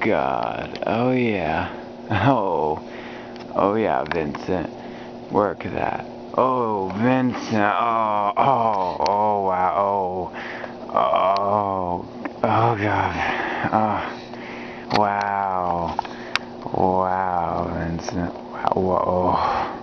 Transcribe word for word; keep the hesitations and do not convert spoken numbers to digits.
God. Oh yeah. Oh. Oh yeah, Vincent. Work that. Oh, Vincent. Oh, oh, oh, wow. Oh, oh, oh, God. Oh, wow. Wow, Vincent. Wow. Whoa.